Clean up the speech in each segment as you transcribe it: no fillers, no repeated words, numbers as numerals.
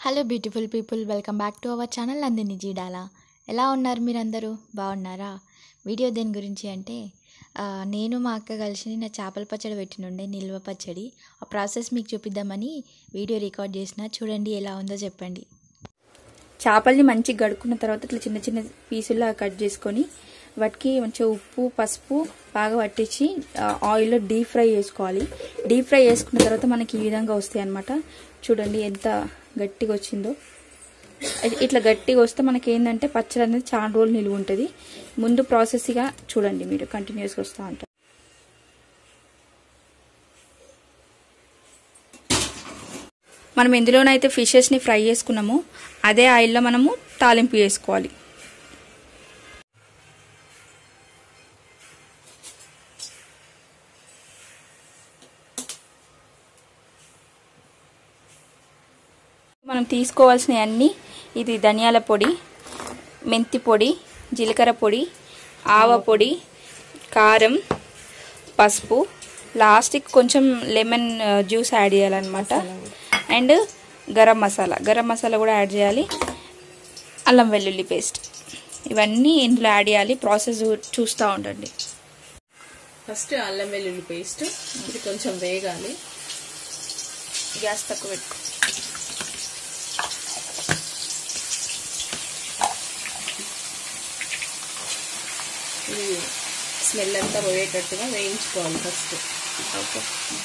Hello beautiful people, welcome back to our channel Nandini Jeedala. ఎలా ఉన్నారు మీరందరూ? బాగున్నారా? వీడియో దేని గురించి అంటే నేను మా అక్క కలిసి నిన్న చేపల పచ్చడి పెట్టినుండే, నిల్వ పచ్చడి. ఆ ప్రాసెస్ మీకు చూపిద్దామని వీడియో రికార్డ్ చేసిన. చూడండి ఎలా ఉందో చెప్పండి. చేపల్ని మంచిగా గడుక్కున్న తర్వాత ఇట్లా చిన్న చిన్న పీసుల్లా కట్ చేసుకొని వాటికి మంచిగా ఉప్పు పసుపు బాగా పట్టించి ఆయిల్లో డీప్ ఫ్రై చేసుకోవాలి. డీప్ ఫ్రై చేసుకున్న తర్వాత మనకి ఈ విధంగా వస్తాయి అన్నమాట. చూడండి ఎంత గట్టిగా వచ్చిందో. ఇట్లా గట్టిగా వస్తే మనకి ఏంటంటే పచ్చడి అనేది చాలా రోజులు నిలువ ఉంటుంది. ముందు ప్రాసెస్గా చూడండి, మీరు కంటిన్యూస్గా వస్తూ ఉంటారు. మనం ఎందులోనైతే ఫిషెస్ని ఫ్రై చేసుకున్నామో అదే ఆయిల్లో మనము తాలింపు వేసుకోవాలి. మనం తీసుకోవాల్సిన అన్నీ ఇది ధనియాల పొడి, మెంతి పొడి, జీలకర్ర పొడి, ఆవ పొడి, కారం, పసుపు, లాస్ట్కి కొంచెం లెమన్ జ్యూస్ యాడ్ చేయాలన్నమాట. అండ్ గరం మసాలా కూడా యాడ్ చేయాలి. అల్లం వెల్లుల్లి పేస్ట్, ఇవన్నీ ఇందులో యాడ్ చేయాలి. ప్రాసెస్ చూస్తూ ఉండండి. ఫస్ట్ అల్లం వెల్లుల్లి పేస్ట్ ఇది కొంచెం వేగాలి. గ్యాస్ తక్కువ పెట్టుకో. ఇది స్మెల్ అంతా పోయేటట్టుగా వేయించుకోవాలి ఫస్ట్. ఓకే,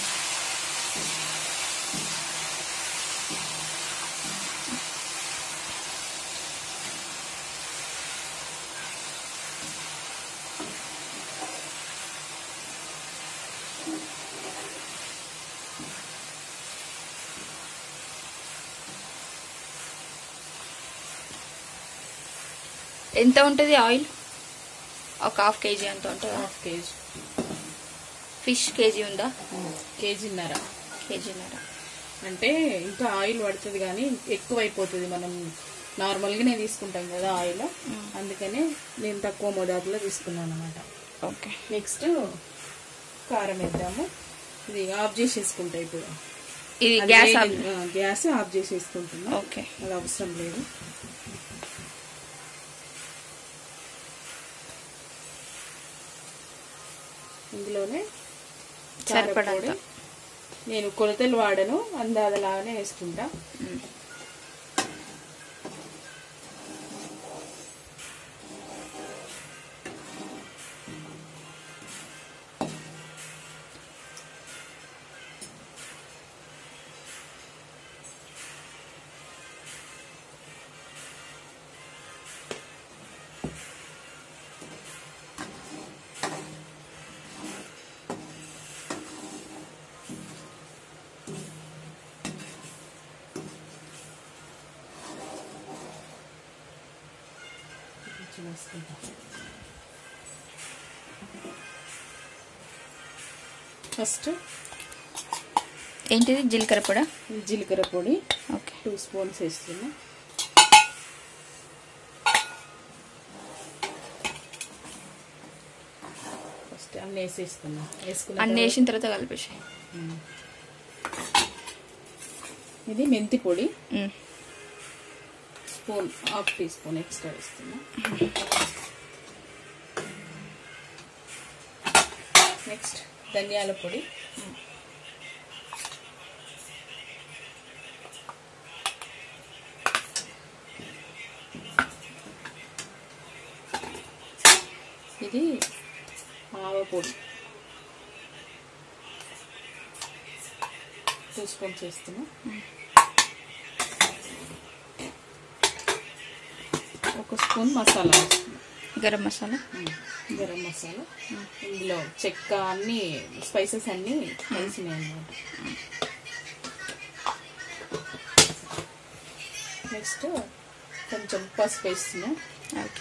ఎంత ఉంటుంది ఆయిల్? ఒక హాఫ్ కేజీ అంత ఉంటుంది. Half KG. ఫిష్ కేజీ ఉందా? కేజీన్నర. అంటే ఇంకా ఆయిల్ పడుతుంది కానీ ఎక్కువైపోతుంది. మనం నార్మల్గానే తీసుకుంటాం కదా ఆయిల్, అందుకనే నేను తక్కువ మోతాదులో తీసుకున్నాను అనమాట. ఓకే, నెక్స్ట్ కారం వేద్దాము. ఇది ఆఫ్ చేసేసుకుంటా ఇప్పుడు. ఇది గ్యాస్ ఆఫ్ చేసేసుకుంటున్నా. ఓకే, అది అవసరం లేదు. ఇందులోనే సరిపడంత. నేను కొలతలు వాడను, అందాదలాగానే వేసుకుంటా. ఫస్ట్ ఏంటిది? జీలకర్ర పొడి. ఓకే, 2 స్పూన్స్ వేస్తున్నా. ఫస్ట్ అన్నీ వేసేస్తున్నా. అన్నీ వేసిన తర్వాత కలిపేసి. ఇది మెంతి పొడి spoon, half teaspoon extra వేస్తున్నా. నెక్స్ట్ ధనియాల పొడి, ఇది ఆవ పొడి 2 స్పూన్స్ వేస్తున్నా. ఒక స్పూన్ మసాలా వేస్తున్నా, గరం మసాలా. ఇందులో చెక్క అన్ని స్పైసెస్ అన్ని కలిసినాయి అన్నమాట. నెక్స్ట్ కొంచెం పసుపు వేస్తున్నా. ఓకే,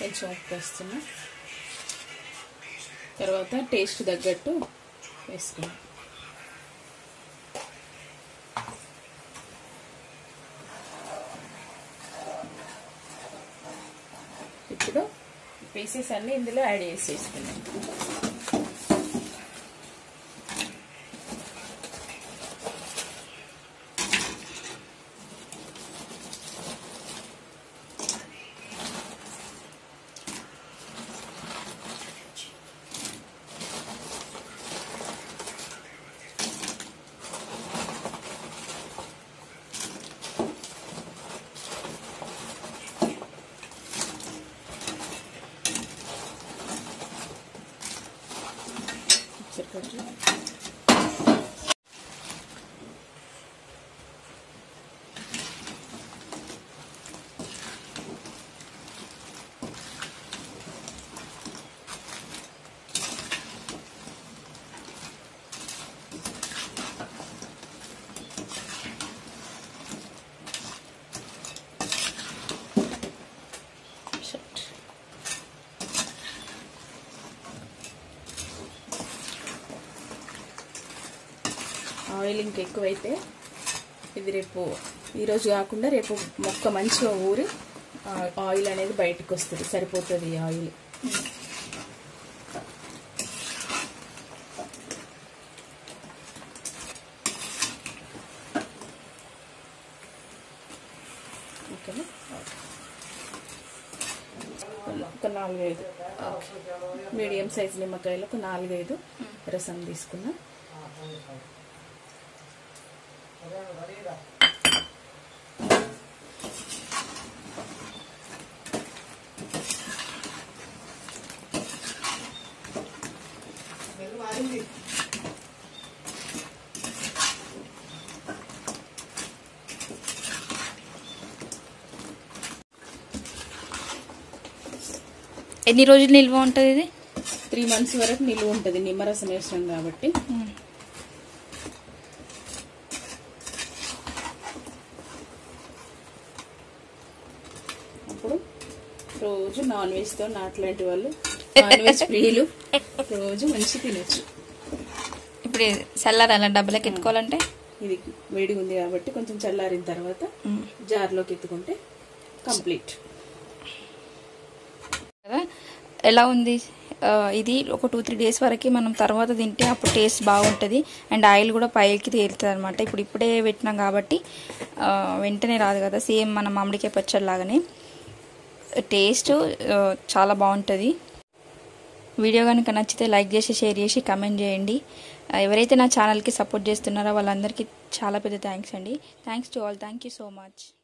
కొంచెం ఉప్పు వేస్తున్నా. తర్వాత టేస్ట్ తగ్గట్టు వేసుకున్నాం. ఇప్పుడు పీసెస్ అన్నీ ఇందులో యాడ్ చేసేసుకున్నాం. ఆయిల్ ఇంకెక్కువైతే ఇది రేపు ఈరోజు కాకుండా రేపు మొక్క మంచిగా ఊరి ఆయిల్ అనేది బయటకు వస్తుంది. సరిపోతుంది ఈ ఆయిల్. ఓకేనా? ఒక 4-5 మీడియం సైజ్ నిమ్మకాయలు ఒక 4-5 రసం తీసుకున్నా. ఎన్ని రోజులు నిల్వ ఉంటుంది ఇది? 3 months వరకు నిల్వ ఉంటుంది. నిమ్మరసం వేసాం కాబట్టి. అప్పుడు రోజు నాన్ వెజ్తో అట్లాంటి వాళ్ళు నాన్ వెజ్ ప్రియులు రోజు మంచి తినొచ్చు. ఇప్పుడు చల్లారాల డబ్బులకి ఎత్తుకోవాలంటే ఇది వేడిగా ఉంది కాబట్టి కొంచెం చల్లారిన తర్వాత జార్లోకి ఎత్తుకుంటే కంప్లీట్. కదా ఎలా ఉంది ఇది? ఒక 2-3 days వరకు మనం తర్వాత తింటే అప్పుడు టేస్ట్ బాగుంటుంది. అండ్ ఆయిల్ కూడా పైకి తేలుతుంది అనమాట. ఇప్పుడే పెట్టినాం కాబట్టి వెంటనే రాదు కదా. సేమ్ మన మామిడికాయ పచ్చడి లాగానే టేస్ట్ చాలా బాగుంటుంది. వీడియో కనుక నచ్చితే లైక్ చేసి, షేర్ చేసి, కమెంట్ చేయండి. ఎవరైతే నా ఛానల్కి సపోర్ట్ చేస్తున్నారో వాళ్ళందరికీ చాలా పెద్ద థ్యాంక్స్ అండి. Thanks to all. Thank you so much.